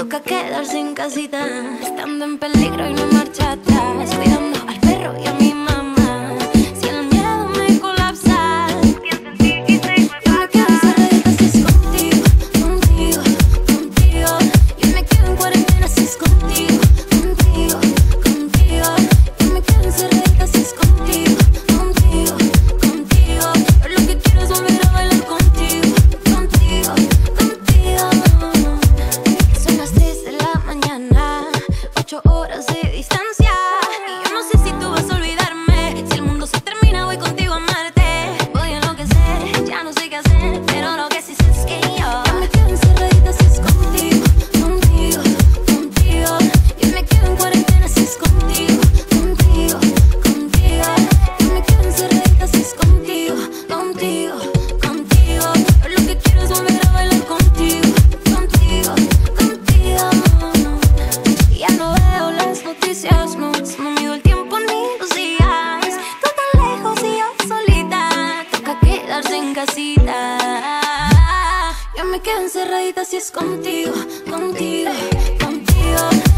Toca quedarse en casita, estando en peligro y no marcha atrás, cuidando al perro y a mi mamá. Si el miedo me colapsa, pienso en ti y sé que yo me quedo encerradita si es contigo, contigo, contigo. Yo me quedo en cuarentena si es contigo, contigo, contigo. Yo me quedo encerradita si es contigo, contigo, contigo. Pero lo que quiero es volver a bailar contigo, contigo, contigo. Son las 3 de la mañana, 8 horas de distancia. Y yo no sé si tú vas a olvidarme. Si el mundo se termina, voy contigo a Marte. Voy a enloquecer, ya no sé qué hacer, pero lo que sí sé es que yo me quedo encerradita si es contigo, contigo, contigo. Yo me quedo en cuarentena si es contigo, contigo, contigo. Yo me quedo encerradita si es contigo, contigo, contigo. Pero lo que quiero es volver a bailar contigo, contigo, contigo. Ya no veo las noticias, no mido el tiempo ni los días. Tú tan lejos y yo solita, toca quedarse en casita. Yo me quedo encerradita si es contigo, contigo, contigo.